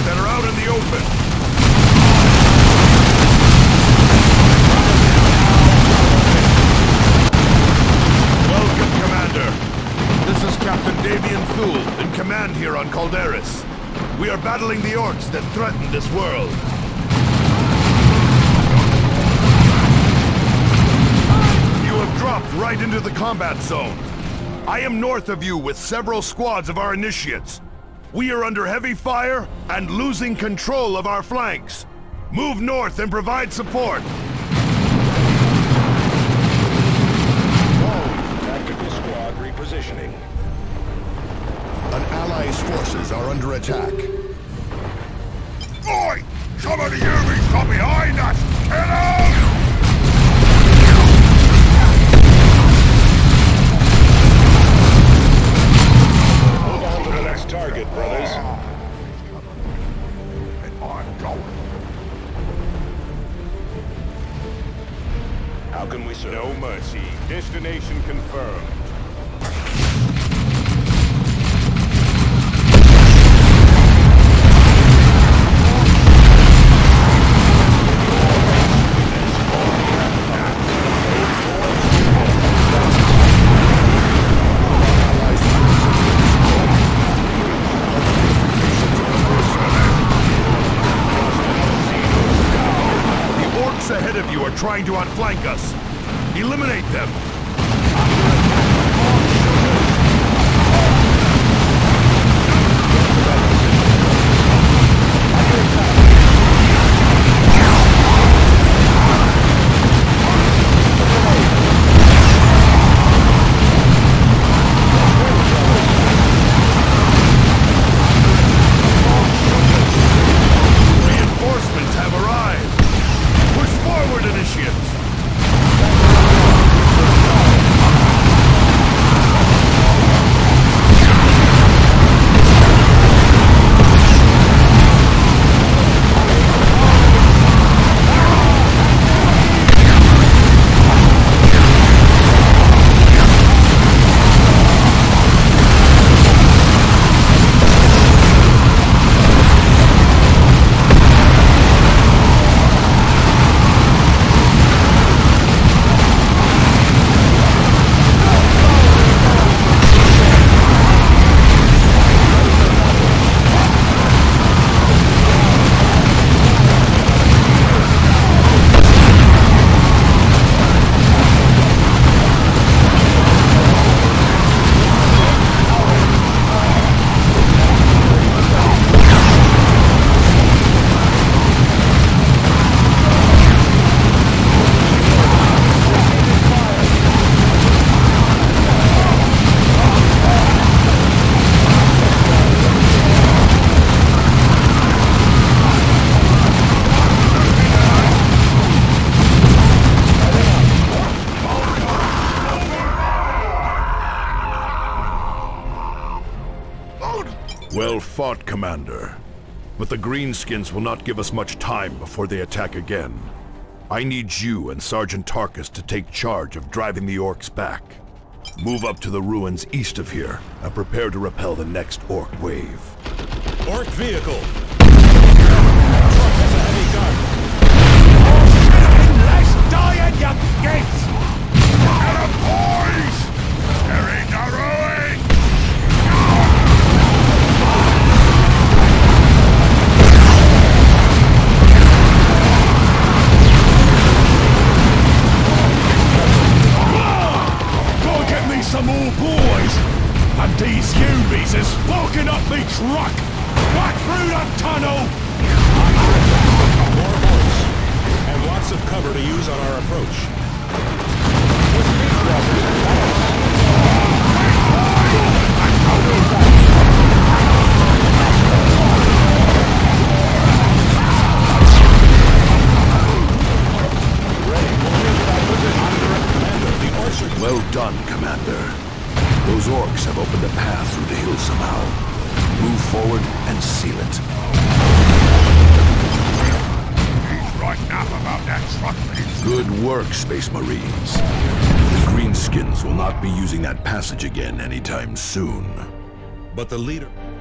that are out in the open. Welcome, Commander. This is Captain Davian Thule, in command here on Calderis. We are battling the orcs that threaten this world. You have dropped right into the combat zone. I am north of you with several squads of our initiates. We are under heavy fire and losing control of our flanks. Move north and provide support. Tactical squad repositioning. An ally's forces are under attack. Oi! Somebody hear me from behind us! Get out! Hold on to the next target, brothers. I'm going. How can we serve? No mercy. Destination confirmed. Ahead of you are trying to outflank us. Eliminate them. Reinforcements have arrived. Push forward, initiates! Well fought, Commander. But the Greenskins will not give us much time before they attack again. I need you and Sergeant Tarkus to take charge of driving the orcs back. Move up to the ruins east of here and prepare to repel the next orc wave. Orc vehicle. Truck has a heavy gun. Let's die at your gates! Get 'em, boys! There ain't no rowing! Go get me some more boys! And these Ubies is walking up me truck! Back through the tunnel! More horse. And lots of cover to use on our approach. Well done, Commander. Those orcs have opened a path through the hills somehow. Move forward and seal it. He's right enough about that truck. Good work, Space Marines. The Greenskins will not be using that passage again anytime soon. But the leader...